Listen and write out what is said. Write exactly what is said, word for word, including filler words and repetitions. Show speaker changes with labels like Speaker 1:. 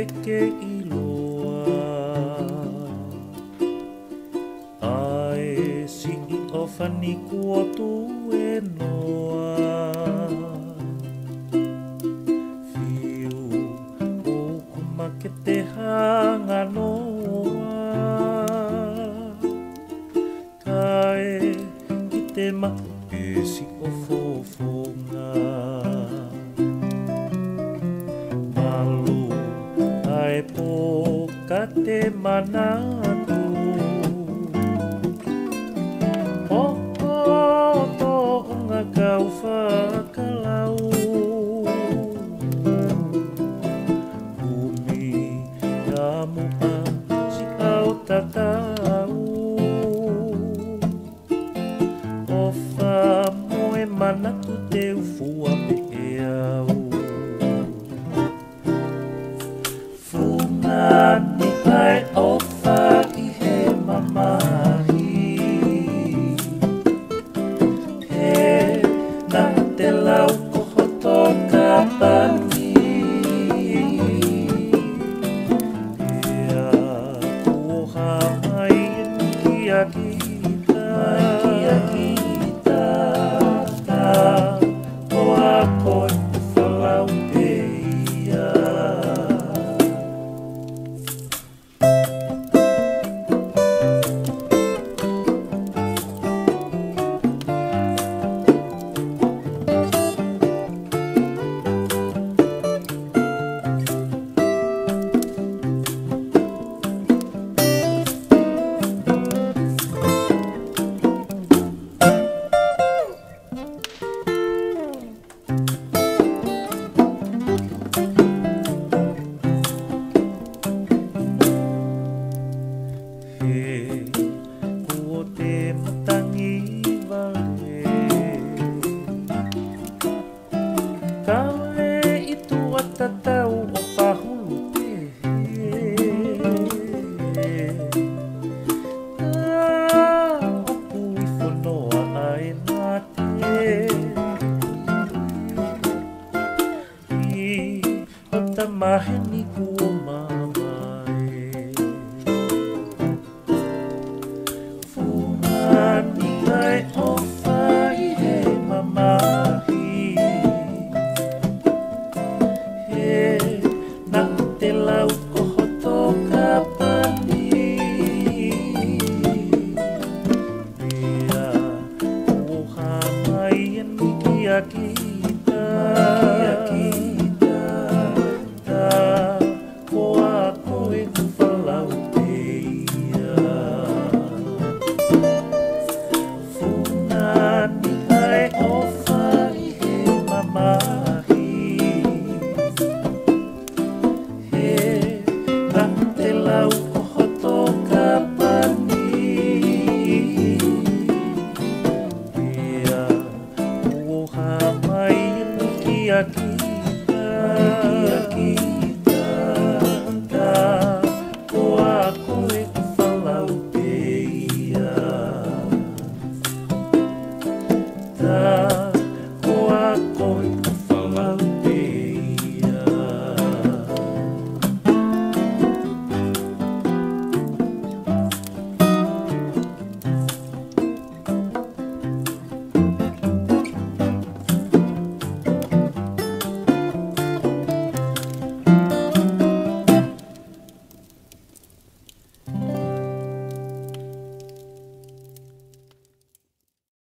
Speaker 1: ke iloa. Ae si I o whaniku o tu e noa. Whiu o kuma ke te hanga noa. Kae ki te maku e si o fofonga. Malu ai po ka te manatu. Hoko to ngā kau whakalau. Umi ngā mupa si au tatau. O wha moe manatu te ufua me e au. Funani ai o wha I he mamahi. He nā te lau koho tō ka pani. Ea kuoha mai ki a kita. Mai ki a kita. Tā o a koe te whalau e ia. Maheni kua mamae. Funani ai o whai he mamahi. He nā te lau